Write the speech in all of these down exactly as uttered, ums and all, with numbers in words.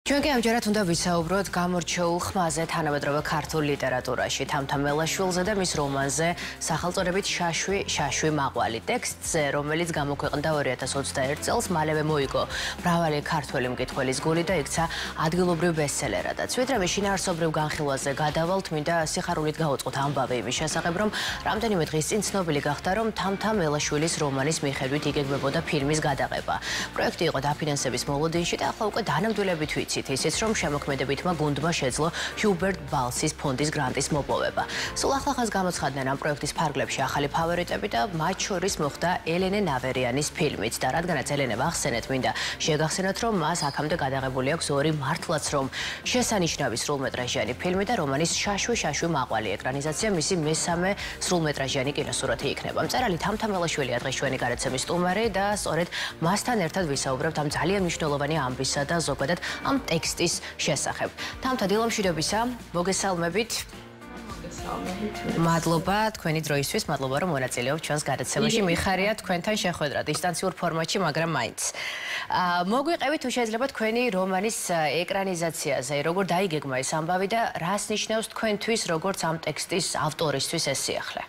ჩვენ კი ამჯერად უნდა ვისაუბროთ გამორჩეულ ხმაზე თანამედროვე ქართულ ლიტერატურაში, თამთა მელაშვილზე და მის რომანზე სახელწოდებით შაშვი, შაშვი მაყვალი. ტექსტზე, რომელიც გამოქვეყნდა ორი ათას ოცდაერთ წელს, მალევე მოიგო მრავალი ქართველი მკითხველის გული და იქცა ადგილობრივ ბესტსელერადაც. ვიდრე შინაარსობრივ განხილვაზე გადავალთ, მინდა სიხარულით გავუწყოთ ამბავი იმის შესახებ, რომ რამდენიმე დღის წინ ცნობილი გახდა, რომ თამთა მელაშვილის რომანის მიხედვით იგეგმებოდა ფილმის გადაღება. პროექტი იყო დაფინანსების მოლოდინში და ახლა უკვე დანამდვილებით ვიცით. ისიც რომ შემოქმედებითმა გუნდმა შეძლო ჰიუბერტ ბალსის ფონდის გრანტის მოპოვება. სულ ახლახანს გამოცხადდნენ ამ პროექტის ფარგლებში ახალი ფავორიტები და მათ შორის მოხდა ელენე ნავერიანის ფილმით და რადგანაც ელენე ვახსენეთ, მინდა შეგახსენოთ, რომ მას აქამდე გადაღებული აქვს ორი მართლაც რომ შესანიშნავი სრულმეტრაჟიანი ფილმი და რომანის შაშვი შაშვი მაყვალი ეკრანიზაცია მისი მესამე სრულმეტრაჟიანი კინოსურათი იქნება. მწერალი თამთა მელაშვილია დღეს ჩვენი გარაცემის სტუმარი და სწორედ მასთან ერთად ვისაუბრებთ ამ ძალიან მნიშვნელოვანი ამბისა და ზოგადად ამ ტექსტის შესახებ. თამთა დილომშვიდობისა, მოგესალმებით. მადლობა თქვენი დროისთვის, მადლობა რომ მონაწილეობთ ჩვენს გადაცემაში. მიხარია თქვენთან შეხვედრა დისტანციურ ფორმატში, მაგრამ მაინც. მოგვიყევით თუ შეიძლება თქვენი რომანის ეკრანიზაციაზე, როგორ დაიგეგმა ეს ამბავი და რას ნიშნავს თქვენთვის, როგორც ამ ტექსტის ავტორისთვის ეს სიახლე?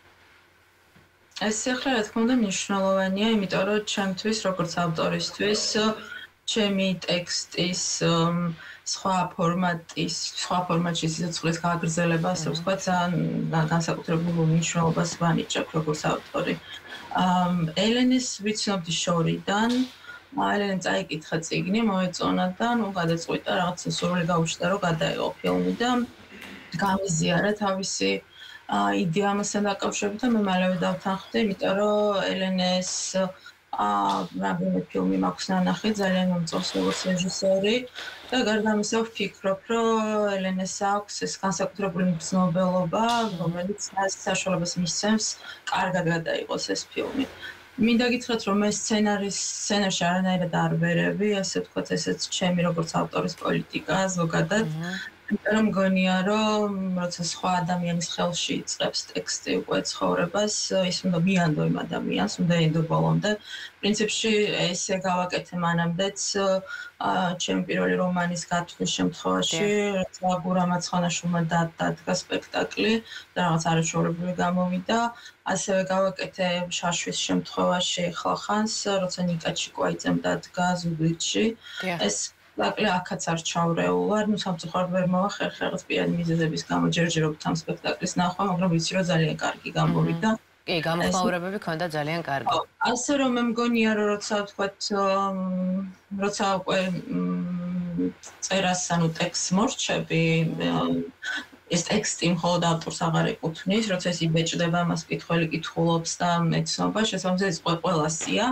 ეს სიახლე რა თქმა უნდა მნიშვნელოვანია, იმიტომ რომ ჩემთვის, როგორც ავტორისთვის, ჩემი ტექსტის სხვა ფორმატის, სხვა ფორმატში სიცოცხლის გაგრძელება, ასე ვთქვათ, ძალიან განსაკუთრებულ მნიშვნელობას ვანიჭებ როგორც ავტორი. ელენეს ვიცნობდი შორიდან, ელენემ წაიკითხა წიგნი, მოეწონა და ნუ გადაწყვიტა რაღაცა სურვილი გაუჩნდა, რომ გადაეღო ფილმი და გამიზიარა თავისი იდეა ამასთან დაკავშირებით და მე მალევე დავთანხმდი, იმიტომ რომ ელენეს რამდენიმე ფილმი მაქვს ნანახი, ძალიან მომწონს როგორც რეჟისორი და გარდა ამისა ვფიქრობ, რომ ელენეს აქვს ეს განსაკუთრებული მგრძნობელობა, რომელიც მას საშუალებას მისცემს კარგად გადაიღოს ეს ფილმი. მინდა გითხრათ, რომ მე სცენარის სცენარში არანაირად არ ვერევი, ასე ვთქვათ, ესეც ჩემი როგორც ავტორის პოლიტიკაა ზოგადად. იმიტომ რომ მგონია, რომ როცა სხვა ადამიანის ხელში იწყებს ტექსტი უკვე ცხოვრებას, ის უნდა მიანდო იმ ადამიანს, უნდა ენდო ბოლომდე. პრინციპში ესე გავაკეთე მანამდეც ჩემი პირველი რომანის გათვლის შემთხვევაში, როცა გურამ მაცხანაშვილმა დადგა სპექტაკლი და რაღაც არაჩვეულებრივი გამოვიდა. ასევე გავაკეთე შაშვის შემთხვევაში ხალხანს, როცა ნიკა ჩიკვაიძემ დადგა ზუგდიდში. ეს სპექტაკლი აქაც არ ჩავრეულარ, ნუ სამწუხაროდ ვერ მოვახერხე რაღაც პირადი მიზეზების გამო ჯერჯერობით ამ სპექტაკლის ნახვა, მაგრამ ვიცი რომ ძალიან კარგი გამოვიდა. კი, გამოხმაურებები ქონდა ძალიან კარგი. ასე რომ მე მგონია რომ როცა ვთქვათ, როცა უკვე წერას, ანუ ტექსტს მორჩები, ეს ტექსტი მხოლოდ ავტორს აღარ ეკუთვნის, როცა ის იბეჭდება, მას მკითხველი კითხულობს და მეცნობა, შესაბამისად ეს ყველასია.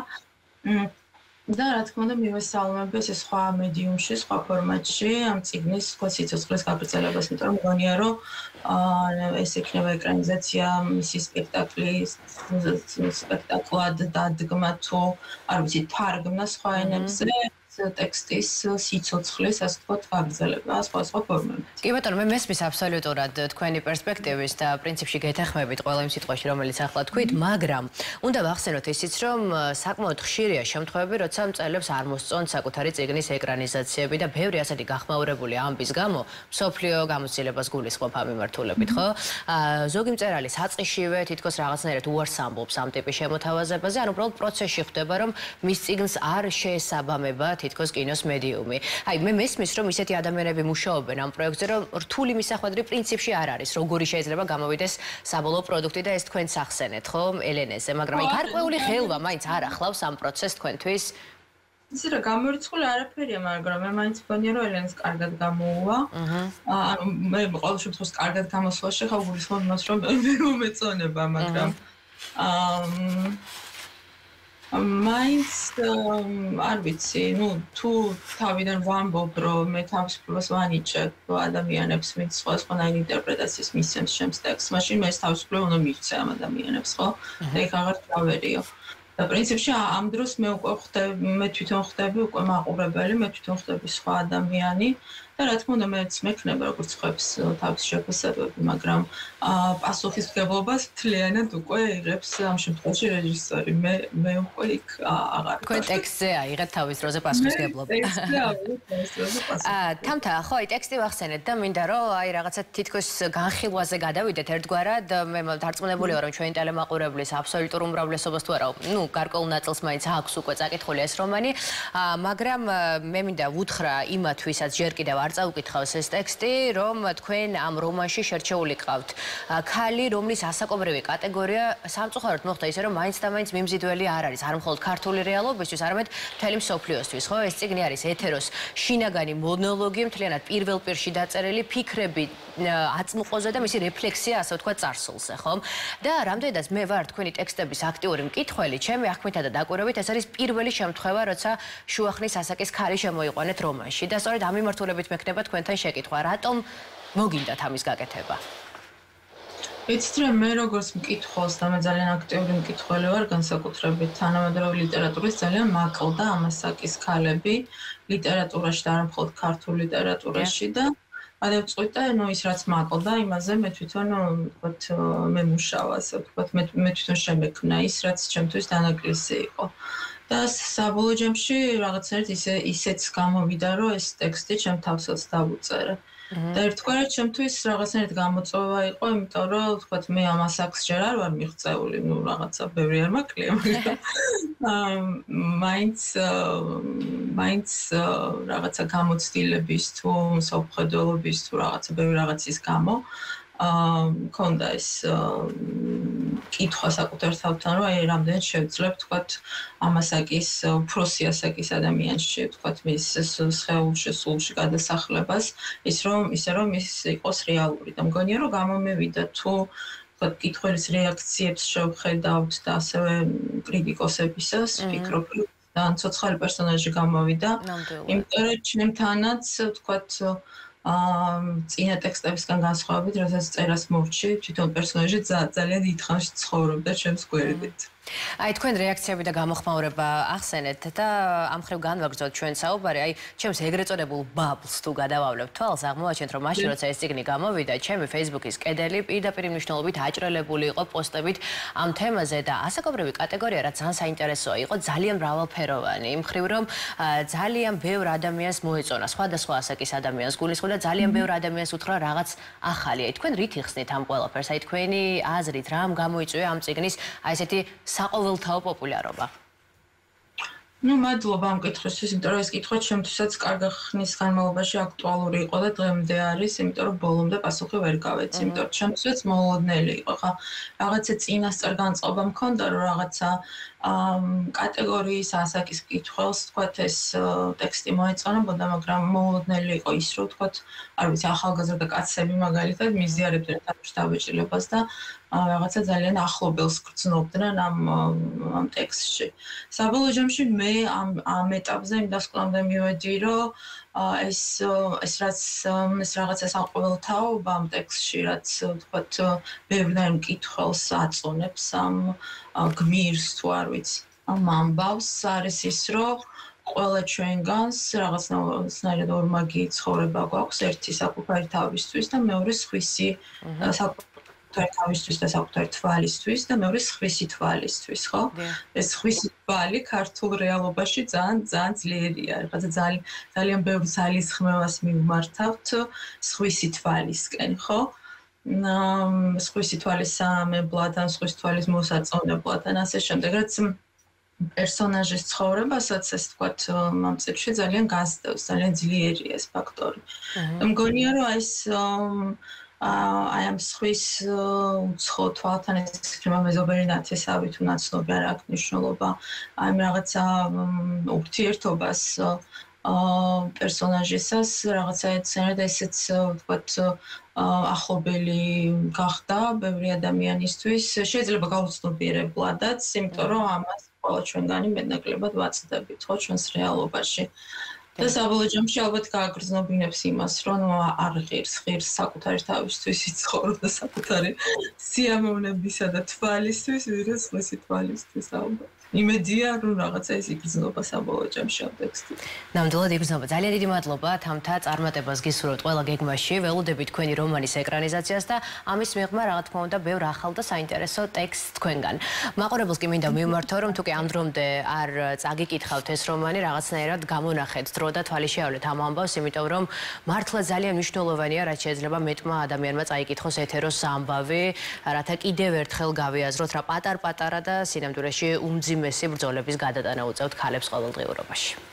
და რა თქმა უნდა მივესალმები ეს სხვა მედიუმში, სხვა ფორმატში ამ წიგნის სხვა სიცოცხლის გაგრძელებას, იმიტომ რომ მგონია რომ ეს იქნება ეკრანიზაცია მისი სპექტაკლის სპექტაკლად დადგმა თუ არ ვიცი თარგმნა სხვა ენებზე ტექსტის სიცოცხლის, ასე ვთქვათ, გაგრძელება სხვა-სხვა ფორმებით. კი ბატონო, მე მესმის აბსოლუტურად თქვენი პერსპექტივის და პრინციპში გეთანხმებით ყველა იმ სიტყვაში, რომელიც ახლა თქვით, მაგრამ უნდა ვახსენოთ ისიც, რომ საკმაოდ ხშირია შემთხვევები, როცა მწერლებს არ მოსწონთ საკუთარი წიგნის ეკრანიზაციები და ბევრი ასეთი გახმაურებული ამბის გამო მსოფლიო გამოცდილებას გულისხმობ ამ მიმართულებით, ხო? ზოგი მწერალი საწყისშივე თითქოს რაღაცნაირად უარს ამბობს ამ ტიპის შემოთავაზებაზე, ან უბრალოდ პროცესში ხდება, რომ მის წიგნს არ შეესაბამება თითქოს კინოს მედიუმი. აი, მე მესმის, რომ ისეთი ადამიანები მუშაობენ ამ პროექტზე, რომ რთული მისახვედრი პრინციპში არ არის, როგორი შეიძლება გამოვიდეს საბოლოო პროდუქტი და ეს თქვენც ახსენეთ, ხო, ელენეზე, მაგრამ აი გარკვეული ხელვა მაინც არ ახლავს ამ პროცესს თქვენთვის. იცი რა, გამორიცხული არაფერია, მაგრამ მე მაინც მგონია, რომ ელენეს კარგად გამოუვა. ანუ მე ყოველ შემთხვევაში კარგად გამოსვლაში ხავ გულისხმობ იმას, რომ ვერ მომეწონება, მაგრამ მაინც არ ვიცი, ნუ თუ თავიდან ვამბობ, რომ მე თავისუფლებას ვანიჭებ ადამიანებს, ვინც სხვადასხვანაირი ინტერპრეტაციის მისცემს ჩემს ტექსტს, მაშინ მე ეს თავისუფლება უნდა მივცე ამ ადამიანებს, ხო? და იქ აღარ ჩავერიო. და პრინციპში ამ დროს მე უკვე ხდები, მე თვითონ ხდები უკვე მაყურებელი, მე თვითონ ხდები სხვა ადამიანი და რა თქმა უნდა მეც მექნება როგორც ხვებს თავის შეფასებები, მაგრამ პასუხისმგებლობას მთლიანად უკვე იღებს ამ შემთხვევაში რეჟისორი. მე მე უკვე იქ აღარ ვარ. თქვენ ტექსტზე აიღეთ თავის დროზე პასუხისმგებლობა. ტექსტზე აიღეთ თავის დროზე პასუხისმგებლობა. აა, თამთა, ხო, აი ტექსტი ვახსენეთ და მინდა რომ აი რაღაცა თითქოს განხილვაზე გადავიდეთ ერთგვარად, მე დარწმუნებული ვარ რომ ჩვენი ტელემაყურებლის აბსოლუტურ უმრავლესობას თუ არა, ნუ გარკვეულ ნაწილს მაინც აქვს უკვე წაკითხული ეს რომანი, მაგრამ მე მინდა ვუთხრა იმათვისაც ჯერ კიდევ არ წაუკითხავს ეს ტექსტი, რომ თქვენ ამ რომანში შერჩეული ყავთ ქალი, რომლის ასაკობრივი კატეგორია სამწუხაროდ მოხდა ისე, რომ მაინც და მაინც მიმზიდველი არ არის, არ მხოლოდ ქართული რეალობისთვის, არამედ მთელი მსოფლიოსთვის, ხო? ეს წიგნი არის ეთეროს შინაგანი მონოლოგი, მთლიანად პირველ პირში დაწერილი ფიქრები აწმყოზე და მისი რეფლექსია, ასე ვთქვათ, წარსულზე, ხო? და რამდენადაც მე ვარ თქვენი ტექსტების აქტიური მკითხველი, ჩემი აღქმითა და დაკვირვებით ეს არის პირველი შემთხვევა, როცა შუახნის ასაკის ქალი შემოიყვანეთ რომანში და სწორედ ამ მიმართულებით მექნება თქვენთან შეკითხვა, რატომ მოგინდათ ამის გაკეთება? იცით რა, მე როგორც მკითხველს და მე ძალიან აქტიური მკითხველი ვარ, განსაკუთრებით თანამედროვე ლიტერატურის ძალიან მაკლდა ამ ასაკის ქალები ლიტერატურაში და არა მხოლოდ ქართულ ლიტერატურაში და გადავწყვიტე, ნუ ის რაც მაკლდა, იმაზე მე თვითონ ვთქვათ მემუშავა, ასე ვთქვათ, მე მე თვითონ შემექმნა ის, რაც ჩემთვის დანაკლისი იყო. და საბოლოო ჯამში რაღაცნაირად ისე ისეც გამოვიდა, რომ ეს ტექსტი ჩემ თავსაც დავუწერე. და ერთგვარად ჩემთვის რაღაცნაირად გამოწვევა იყო, იმიტომ რომ ვთქვათ მე ამ ასაკს ჯერ არ ვარ მიღწეული, ნუ რაღაცა ბევრი არ მაკლია, მაგრამ მაინც მაინც რაღაცა გამოცდილების თუ მსოფლმხედველობის თუ რაღაცა ბევრი რაღაცის გამო მქონდა ეს კითხვა საკუთარ თავთან, რომ აი რამდენად შევძლებ თქვათ ამ ასაკის უფროსი ასაკის ადამიანში, თქვათ მის სხეულში, სულში გადასახლებას, ის რომ ისე რომ ის იყოს რეალური და მგონია რომ გამომევიდა თუ თქვათ კითხვის რეაქციებს შევხედავთ და ასევე კრიტიკოსებისას, ვფიქრობ რომ ძალიან ცოცხალი პერსონაჟი გამოვიდა, იმიტომ რომ ჩემთანაც თქვათ აა წინა ტექსტებისგან განსხვავებით, რასაც წერას მოვჭი, თვითონ პერსონაჟი ძალიან დიდ ხანში ცხოვრობდა ჩემს გვერდით. აი თქვენ რეაქციები და გამოხმაურება ახსენეთ და ამ ხრივ განვაგრძოთ ჩვენ საუბარი, აი ჩემს ეგრეთ წოდებულ ბაბლს თუ გადავავლებ თვალს, აღმოაჩენთ რომ მაშინ როცა ეს წიგნი გამოვიდა, ჩემი Facebook-ის კედელი პირდაპირ მნიშვნელობით აჭრელებული იყო პოსტებით ამ თემაზე და ასაკობრივი კატეგორია რაც ძალიან საინტერესოა, იყო ძალიან მრავალფეროვანი, იმ ხრივ რომ ძალიან ბევრ ადამიანს მოეწონა, სხვადასხვა ასაკის ადამიანს გულისხმობდა, ძალიან ბევრ ადამიანს უთხრა რაღაც ახალი. აი თქვენ რით იხსნით ამ ყველაფერს? აი თქვენი აზრით რამ გამოიწვია ამ წიგნის აი ესეთი საყოველთაო პოპულარობა? ნუ მადლობა ამ კითხვისთვის, იმიტომ რომ ეს კითხვა ჩემთვისაც კარგი ხნის განმავლობაში აქტუალური იყო და დღემდე არის, იმიტომ რომ ბოლომდე პასუხი ვერ გავეცი, იმიტომ რომ ჩემთვისაც მოულოდნელი იყო. ხა რაღაცა წინასწარ განწყობა მქონდა, რომ რაღაცა კატეგორიის ასაკის კითხველს, თქვათ ეს ტექსტი მოეწონებოდა, მაგრამ მოულოდნელი იყო ის, რომ თქვათ, არ ვიცი, ახალგაზრდა კაცები მაგალითად მიზიარებდნენ თავის დაბეჭდილებას და რაღაცა ძალიან ახლობელს გრძნობდნენ ამ ამ ტექსტში. საბოლოო ჯამში მე ამ ამ ეტაპზე იმ დასკვნამდე მივედი, რომ ეს ეს რაც ეს რაღაცა საყოველთაობა ამ ტექსტში, რაც თქვათ ბევრნაირ მკითხველს აწონებს ამ გმირს თუ არ ვიცი, ამ ამბავს არის ის, რომ ყველა ჩვენგანს რაღაცნაირად ორმაგი ცხოვრება გვაქვს, ერთი საკუთარი თავისთვის და მეორე სხვისი საკუთარი თავისთვის და საკუთარი თვალისთვის და მეორე სხვისი თვალისთვის, ხო? ეს სხვისი თვალი ქართულ რეალობაში ძალიან ძალიან ძლიერია. რაღაცა ძალიან ძალიან ბევრ ძალისხმევას მივმართავთ სხვისი თვალისკენ, ხო? სხვისი თვალის საამებლად ან სხვისი თვალის მოსაწონებლად ან ასე შემდეგ, რაც პერსონაჟის ცხოვრებასაც ეს თქვათ ამ წებში ძალიან გასდევს, ძალიან ძლიერია ეს ფაქტორი. მგონია რომ ეს აი ამ სხვის უცხო თვალთან ეს მეზობელი ნათესავი თუ ნაცნობი არ აქვს მნიშვნელობა, აი რაღაცა ურთიერთობას პერსონაჟისას რაღაცა ეცნიერად ესეც ვთქვათ ახლობელი გახდა ბევრი ადამიანისთვის, შეიძლება გაუცნობიერებლადაც, იმიტომ რომ ამას ყველა ჩვენგანი მეტნაკლებად ვაწყდებით ხო ჩვენს რეალობაში. და საბოლოო ჯამში ალბათ გააგრძნობინებს იმას, რომ არ ღირს ღირს საკუთარი თავისთვის იცხოვრო და საკუთარი სიამოვნებისა და თვალისთვის, ვიდრე სხვისი თვალისთვის ალბათ. იმედია რომ რაღაცა ის იგრძნობა საბოლოო ჯამში ამ ტექსტით. ნამდვილად იგრძნობა. ძალიან დიდი მადლობა თამთა წარმატებას გისურვებთ ყველა გეგმაში. ველოდებით თქვენი რომანის ეკრანიზაციას და ამის მიღმა რა თქმა უნდა ბევრ ახალ და საინტერესო ტექსტს თქვენგან. მაყურებელს კი მინდა მივმართო რომ თუ კი ამ დრომდე არ წაგიკითხავთ ეს რომანი რაღაცნაირად გამონახეთ დრო და თვალი შეავლეთ ამ ამბავს, იმიტომ რომ მართლა ძალიან მნიშვნელოვანია რაც შეიძლება მეტმა ადამიანმა წაიკითხოს ეთეროს ამბავი, რათა კიდევ ერთხელ გავიაზროთ რა პატარ-პატარა და სინამდვილეში უმძიმესი ბრძოლების გადატანა უწევთ ქალებს ყოველდღიურობაში.